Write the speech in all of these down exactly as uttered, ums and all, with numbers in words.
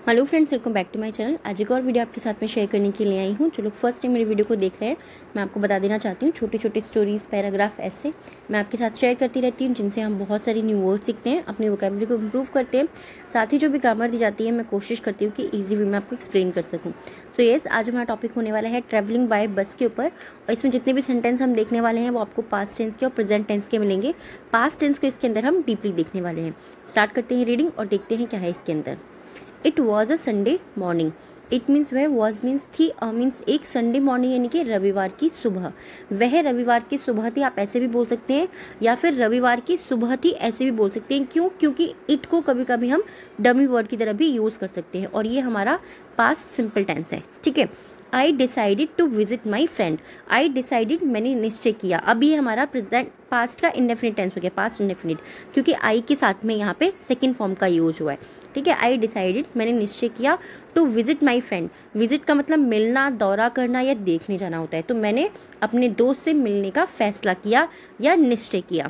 Hello friends, welcome back to my channel. आज एक और वीडियो आपके साथ में शेयर करने के लिए आई हूँ। जो लोग फर्स्ट टाइम मेरी वीडियो को देख रहे हैं, मैं आपको बता देना चाहती हूँ, छोटी छोटी स्टोरीज, पैराग्राफ ऐसे मैं आपके साथ शेयर करती रहती हूँ, जिनसे हम बहुत सारी न्यू वर्ड सीखते हैं, अपनी वोकैबुलरी को इम्प्रूव करते हैं। साथ ही जो भी ग्रामर दी जाती है, मैं कोशिश करती हूँ कि ईजी वे में आपको एक्सप्लेन कर सकूँ। सो येस, आज हमारा टॉपिक होने वाला है ट्रैवलिंग बाय बस के ऊपर। और इसमें जितने भी सेंटेंस हम देखने वाले हैं वो आपको पास्ट टेंस के और प्रेजेंट टेंस के मिलेंगे। पास्ट टेंस को इसके अंदर हम डीपली देखने वाले हैं। स्टार्ट करते हैं रीडिंग और देखते हैं क्या है इसके अंदर। It was a Sunday morning. It means वह, वॉज मीन्स थी, अ मीन्स एक संडे मॉर्निंग यानी कि रविवार की सुबह। वह रविवार की सुबह थी, आप ऐसे भी बोल सकते हैं, या फिर रविवार की सुबह थी ऐसे भी बोल सकते हैं। क्यों? क्योंकि इट को कभी कभी हम डमी वर्ड की तरह भी यूज़ कर सकते हैं, और ये हमारा पास्ट सिंपल टेंस है। ठीक है। I decided to visit my friend. I decided, मैंने निश्चय किया। अब ये हमारा प्रेजेंट पास्ट का इंडेफिनिट टेंस हो गया, पास्ट इंडेफिनिट, क्योंकि आई के साथ में यहाँ पे सेकंड फॉर्म का यूज हुआ है। ठीक है। आई डिसाइडेड, मैंने निश्चय किया, to visit my friend. Visit का मतलब मिलना, दौरा करना या देखने जाना होता है। तो मैंने अपने दोस्त से मिलने का फैसला किया या निश्चय किया।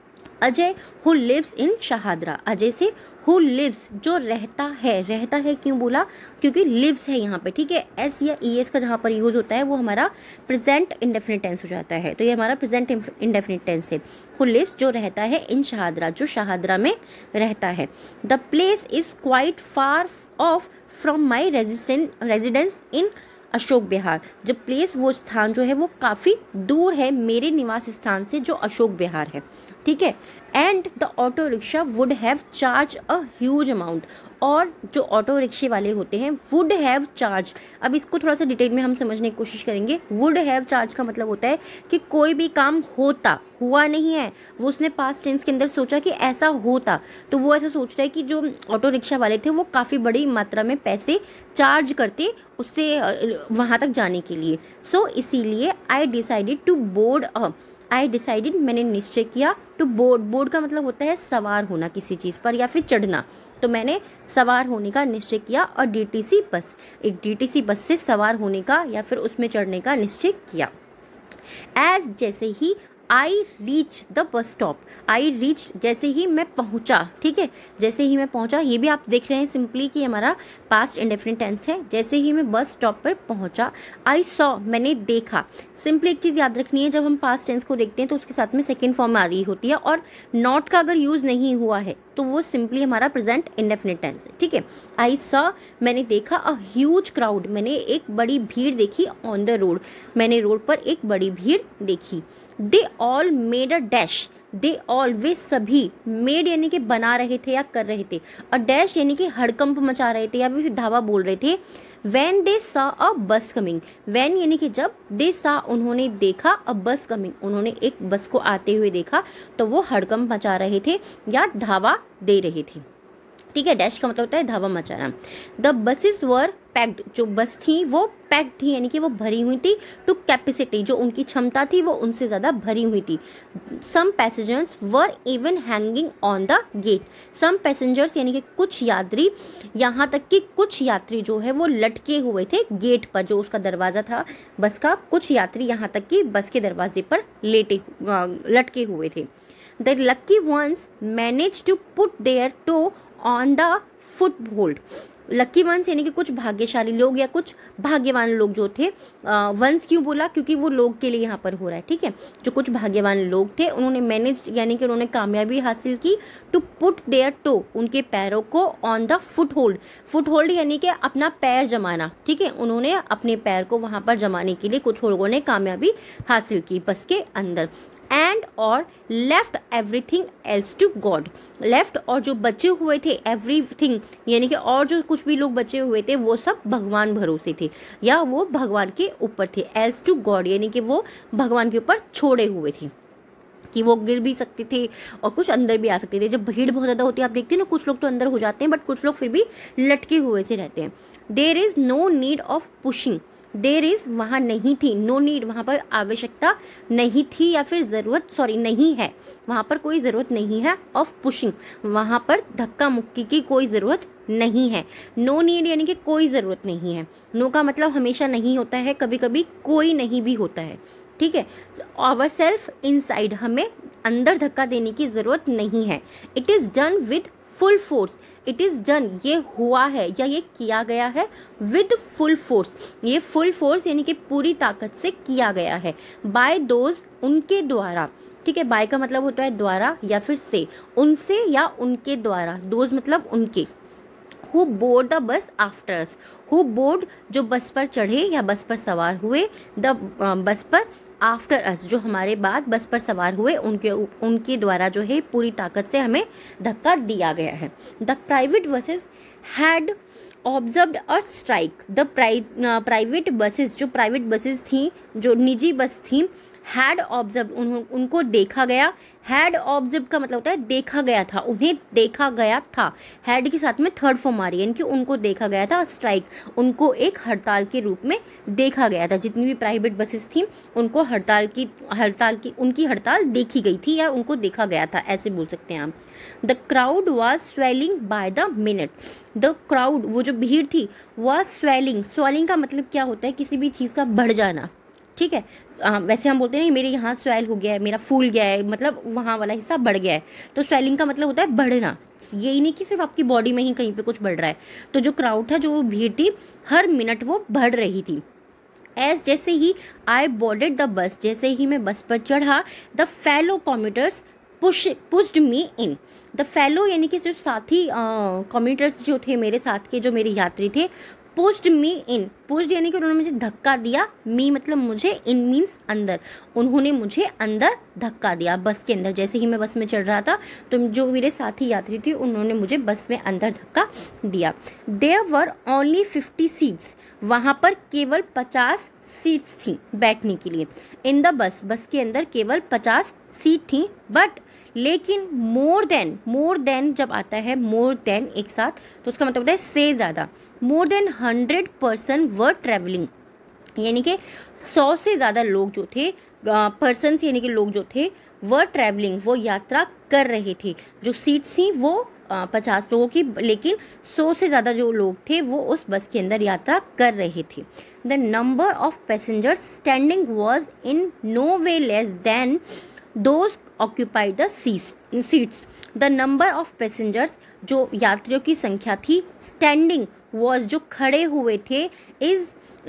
Ajay who lives in Shahdara. Ajay से हु लिव्स, जो रहता है। रहता है क्यों बोला? क्योंकि लिव्स है यहाँ पे। ठीक है। एस या ई एस का जहाँ पर यूज होता है वो हमारा प्रेजेंट इंडेफिनिट टेंस हो जाता है। तो ये हमारा प्रेजेंट इंडेफिनिट टेंस है। हु लिव्स, जो रहता है, इन शाहदरा, जो शाहदरा में रहता है। The place is quite far off from my residence in Ashok Vihar. जब प्लेस, वो स्थान जो है वो काफ़ी दूर है मेरे निवास स्थान से, जो अशोक विहार है। ठीक है। And the auto rickshaw would have charge a huge amount. और जो ऑटो रिक्शे वाले होते हैं, वुड हैव चार्ज, अब इसको थोड़ा सा डिटेल में हम समझने की कोशिश करेंगे। वुड हैव चार्ज का मतलब होता है कि कोई भी काम होता, हुआ नहीं है, वो उसने पास्ट टेंस के अंदर सोचा कि ऐसा होता, तो वो ऐसा सोच रहा है कि जो ऑटो रिक्शा वाले थे वो काफ़ी बड़ी मात्रा में पैसे चार्ज करते उससे वहाँ तक जाने के लिए। सो so, इसीलिए I decided to board a. I decided, मैंने निश्चय किया, टू बोर्ड। बोर्ड का मतलब होता है सवार होना किसी चीज़ पर या फिर चढ़ना। तो मैंने सवार होने का निश्चय किया। और डीटीसी बस, एक डीटीसी बस से सवार होने का या फिर उसमें चढ़ने का निश्चय किया। एज, जैसे ही, I reach the bus stop. I reach, जैसे ही मैं पहुंचा। ठीक है। जैसे ही मैं पहुंचा, ये भी आप देख रहे हैं सिंपली कि हमारा पास्ट इंडेफिनिट टेंस है। जैसे ही मैं बस स्टॉप पर पहुंचा। आई सॉ, मैंने देखा। सिंपली एक चीज़ याद रखनी है, जब हम पास्ट टेंस को देखते हैं तो उसके साथ में सेकेंड फॉर्म आ रही होती है, और नॉट का अगर यूज़ नहीं हुआ है तो वो सिंपली हमारा प्रेजेंट इंडेफिनिट टेंस है। ठीक है। आई सॉ, मैंने देखा, अ ह्यूज क्राउड, मैंने एक बड़ी भीड़ देखी, ऑन द रोड, मैंने रोड पर एक बड़ी भीड़ देखी। They all made a dash. They all, वे सभी, मेड यानी कि बना रहे थे या कर रहे थे, और डैश यानी कि हड़कंप मचा रहे थे या फिर धावा बोल रहे थे। वैन दे सा अ बस कमिंग। वैन यानी कि जब, दे सा, उन्होंने देखा, अ बस कमिंग, उन्होंने एक बस को आते हुए देखा, तो वो हड़कंप मचा रहे थे या धावा दे रहे थे। ठीक है। डैश का मतलब होता है धावा मचाना। द बसेस वर पैक्ड, जो बस थी वो पैक्ड थी यानी कि वो भरी हुई थी, टू कैपेसिटी, जो उनकी क्षमता थी वो उनसे ज़्यादा भरी हुई थी। Some passengers were even hanging on the gate. Some passengers यानी कि कुछ यात्री, यहाँ तक कि कुछ यात्री जो है वो लटके हुए थे गेट पर, जो उसका दरवाज़ा था बस का, कुछ यात्री यहाँ तक कि बस के दरवाजे पर लेटे लटके हुए थे। The lucky ones manage to put their toe on the foot hold. Lucky ones यानी कि कुछ भाग्यशाली लोग या कुछ भाग्यवान लोग जो थे। वंस क्यों बोला? क्योंकि वो लोग के लिए यहाँ पर हो रहा है। ठीक है। जो कुछ भाग्यवान लोग थे, उन्होंने मैनेज यानी कि उन्होंने कामयाबी हासिल की, टू पुट देयर टो, उनके पैरों को, on the foot hold. Foot hold यानी कि अपना पैर जमाना। ठीक है। उन्होंने अपने पैर को वहाँ पर जमाने के लिए कुछ लोगों ने कामयाबी हासिल की बस के अंदर। एंड और left everything else to God. Left, और जो बचे हुए थे, एवरीथिंग यानी कि और जो कुछ भी लोग बचे हुए थे वो सब भगवान भरोसे थे या वो भगवान के ऊपर थे। एल्स टू गॉड यानी कि वो भगवान के ऊपर छोड़े हुए थे, कि वो गिर भी सकते थे और कुछ अंदर भी आ सकते थे। जब भीड़ बहुत ज़्यादा होती है, आप देखते हैं ना, कुछ लोग तो अंदर हो जाते हैं बट कुछ लोग फिर भी लटके हुए से रहते हैं। There is no need of pushing. There is, वहाँ नहीं थी, नो नीड, वहाँ पर आवश्यकता नहीं थी या फिर ज़रूरत, सॉरी नहीं है, वहाँ पर कोई ज़रूरत नहीं है, ऑफ पुशिंग, वहाँ पर धक्का मुक्की की कोई ज़रूरत नहीं है। नो नीड यानी कि कोई ज़रूरत नहीं है। नो का मतलब हमेशा नहीं होता है, कभी कभी कोई नहीं भी होता है। ठीक है। आवर सेल्फ इनसाइड, हमें अंदर धक्का देने की ज़रूरत नहीं है। It is done with full force, it is done, ये हुआ है या ये किया गया है विद फुल फोर्स, ये फुल फोर्स यानी कि पूरी ताकत से किया गया है, बाय दोज, उनके द्वारा, ठीक है, बाय का मतलब होता है द्वारा या फिर से, उनसे या उनके द्वारा, दोज मतलब उनके, who board the bus after us, who board जो बस पर चढ़े या बस पर सवार हुए, द बस पर, आफ्टर अस जो हमारे बाद बस पर सवार हुए, उनके उनके द्वारा जो है पूरी ताकत से हमें धक्का दिया गया है। The private buses had observed a strike, the private buses जो प्राइवेट बसेस थी, जो निजी बस थी, हैड ऑब्जर्व उनको देखा गया, हैड ऑब्जर्व का मतलब होता है देखा गया था, उन्हें देखा गया था, हैड के साथ में थर्ड फॉर्म आ रही है, यानी कि उनको देखा गया था, स्ट्राइक उनको एक हड़ताल के रूप में देखा गया था, जितनी भी प्राइवेट बसेस थी उनको हड़ताल की हड़ताल की उनकी हड़ताल देखी गई थी या उनको देखा गया था, ऐसे बोल सकते हैं आप। The crowd was swelling by the minute, the crowd वो जो भीड़ थी वॉज स्वेलिंग, स्वेलिंग का मतलब क्या होता है, किसी भी चीज़ का बढ़ जाना, ठीक है, आ, वैसे हम बोलते हैं मेरे यहाँ स्वेल हो गया है, मेरा फूल गया है, मतलब वहाँ वाला हिस्सा बढ़ गया है, तो स्वेलिंग का मतलब होता है बढ़ना, यही नहीं कि सिर्फ आपकी बॉडी में ही कहीं पे कुछ बढ़ रहा है। तो जो क्राउड था, जो भीड़ थी, हर मिनट वो बढ़ रही थी। एज जैसे ही आई बोर्डेड द बस, जैसे ही मैं बस पर चढ़ा, the fellow commuters push pushed me in, the fellow यानी कि जो साथी कम्यूटर्स जो थे मेरे साथ के, जो मेरे यात्री थे, पुश्ड मी इन, पुश्ड यानी कि उन्होंने मुझे धक्का दिया, मी मतलब मुझे, इन मीन्स अंदर, उन्होंने मुझे अंदर धक्का दिया बस के अंदर। जैसे ही मैं बस में चढ़ रहा था तो जो मेरे साथी यात्री थे उन्होंने मुझे बस में अंदर धक्का दिया। There were only fifty seats, वहाँ पर केवल पचास सीट्स थी बैठने के लिए। इन द बस, बस के अंदर केवल पचास सीट थी, बट लेकिन मोर देन, मोर देन जब आता है मोर देन एक साथ, तो उसका मतलब होता है से ज़्यादा, more than hundred person were travelling, यानी कि सौ से ज़्यादा लोग जो थे, पर्सन्स यानी कि लोग जो थे, वर ट्रेवलिंग वो यात्रा कर रहे थे। जो सीट्स थी वो पचास लोगों की, लेकिन सौ से ज़्यादा जो लोग थे वो उस बस के अंदर यात्रा कर रहे थे। The number of passengers standing was in no way less than those occupied the seats, the number of passengers जो यात्रियों की संख्या थी, स्टैंडिंग वॉज जो खड़े हुए थे, इज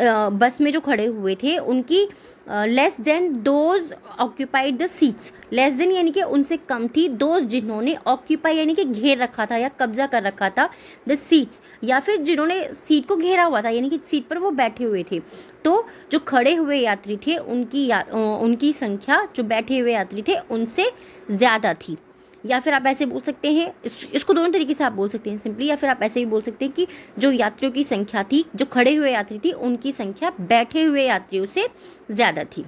बस में जो खड़े हुए थे उनकी less than those occupied the seats, less than यानी कि उनसे कम थी, दोज जिन्होंने ऑक्यूपाई यानी कि घेर रखा था या कब्जा कर रखा था, द सीट्स या फिर जिन्होंने सीट को घेरा हुआ था यानी कि सीट पर वो बैठे हुए थे। तो जो खड़े हुए यात्री थे उनकी या, उनकी संख्या जो बैठे हुए यात्री थे उनसे ज़्यादा थी। या फिर आप ऐसे बोल सकते हैं, इस, इसको दोनों तरीके से आप बोल सकते हैं सिंपली, या फिर आप ऐसे भी बोल सकते हैं कि जो यात्रियों की संख्या थी, जो खड़े हुए यात्री थी, उनकी संख्या बैठे हुए यात्रियों से ज़्यादा थी।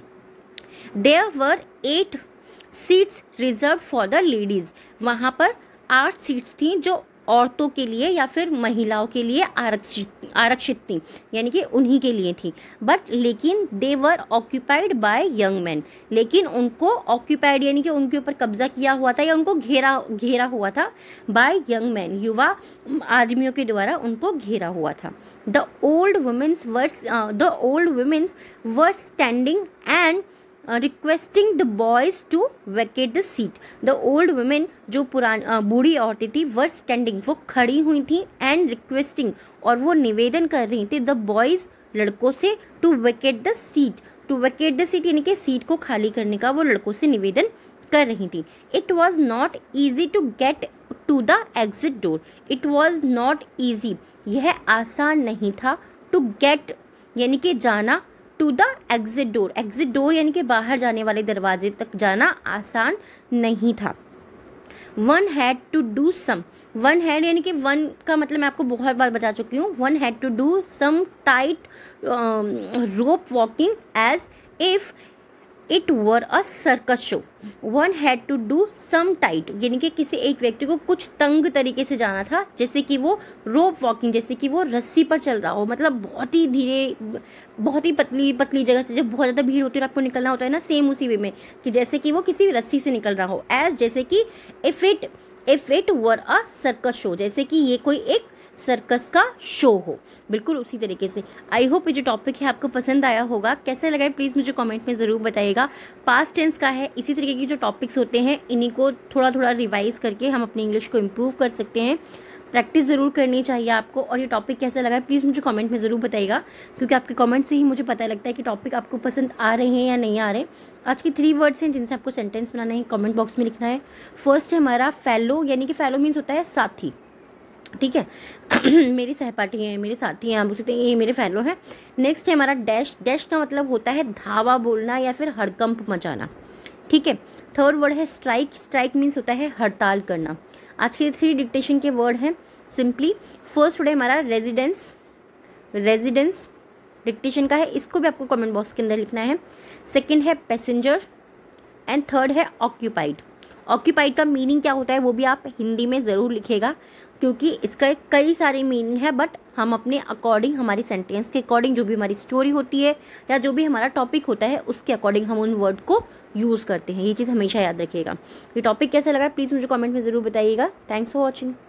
There were eight seats reserve for the ladies, वहाँ पर आठ सीट्स थी जो औरतों के लिए या फिर महिलाओं के लिए आरक्षित आरक्षित थी, यानी कि उन्हीं के लिए थी। बट लेकिन they were occupied by young man, लेकिन उनको ऑक्यूपाइड यानी कि उनके ऊपर कब्जा किया हुआ था या उनको घेरा घेरा हुआ था, बाय यंग मैन, युवा आदमियों के द्वारा उनको घेरा हुआ था। The old womens were the old womens were standing and requesting the boys to vacate the seat, the old women जो पुरानी बूढ़ी औरतें थी, वर स्टैंडिंग वो खड़ी हुई थी, एंड रिक्वेस्टिंग और वो निवेदन कर रही थी, द बॉयज़ लड़कों से, to vacate the seat, to vacate the seat यानी कि सीट को खाली करने का वो लड़कों से निवेदन कर रही थी। It was not easy to get to the exit door, it was not easy यह आसान नहीं था, टू गेट यानी कि जाना, to the exit door, exit door यानी कि बाहर जाने वाले दरवाजे तक जाना आसान नहीं था। One had to do some, one had यानी कि वन का मतलब मैं आपको बहुत बार बता चुकी हूँ, one had to do some tight rope walking as if it were a circus show, one had to do some tight यानी कि किसी एक व्यक्ति को कुछ तंग तरीके से जाना था, जैसे कि वो रोप वॉकिंग, जैसे कि वो रस्सी पर चल रहा हो, मतलब बहुत ही धीरे, बहुत ही पतली पतली जगह से, जब बहुत ज़्यादा भीड़ होती है और आपको निकलना होता है ना, सेम उसी वे में कि जैसे कि वो किसी रस्सी से निकल रहा हो, एज जैसे कि if it if it were a circus show, जैसे कि ये कोई एक सर्कस का शो हो, बिल्कुल उसी तरीके से। आई होप ये जो टॉपिक है आपको पसंद आया होगा। कैसा लगा है प्लीज़ मुझे कमेंट में ज़रूर बताइएगा। पास्ट टेंस का है, इसी तरीके के जो टॉपिक्स होते हैं इन्हीं को थोड़ा थोड़ा रिवाइज़ करके हम अपनी इंग्लिश को इम्प्रूव कर सकते हैं। प्रैक्टिस ज़रूर करनी चाहिए आपको। और ये टॉपिक कैसा लगा है प्लीज़ मुझे कमेंट में ज़रूर बताइएगा, क्योंकि आपके कमेंट से ही मुझे पता लगता है कि टॉपिक आपको पसंद आ रहे हैं या नहीं आ रहे। आज की थ्री वर्ड्स हैं जिनसे आपको सेंटेंस बनाना है, कमेंट बॉक्स में लिखना है। फर्स्ट है हमारा फेलो, यानी कि फेलो मीन्स होता है साथी, ठीक है। मेरी सहपाठी हैं, मेरे साथी हैं, आप बोल सकते हैं ये मेरे फेलो हैं। नेक्स्ट है हमारा डैश। डैश का मतलब होता है धावा बोलना या फिर हड़कंप मचाना, ठीक है। थर्ड वर्ड है स्ट्राइक। स्ट्राइक मीन्स होता है हड़ताल करना। आज के थ्री डिक्टेशन के वर्ड हैं सिंपली। फर्स्ट वर्ड है हमारा रेजिडेंस। रेजिडेंस डिक्टेशन का है, इसको भी आपको कमेंट बॉक्स के अंदर लिखना है। सेकंड है पैसेंजर एंड थर्ड है ऑक्यूपाइड। ऑक्यूपाइड का मीनिंग क्या होता है वो भी आप हिंदी में ज़रूर लिखेगा, क्योंकि इसका कई सारे मीनिंग है, बट हम अपने अकॉर्डिंग, हमारी सेंटेंस के अकॉर्डिंग, जो भी हमारी स्टोरी होती है या जो भी हमारा टॉपिक होता है उसके अकॉर्डिंग हम उन वर्ड को यूज़ करते हैं। ये चीज़ हमेशा याद रखिएगा। ये टॉपिक कैसा लगा प्लीज़ मुझे कमेंट में ज़रूर बताइएगा। Thanks for watching.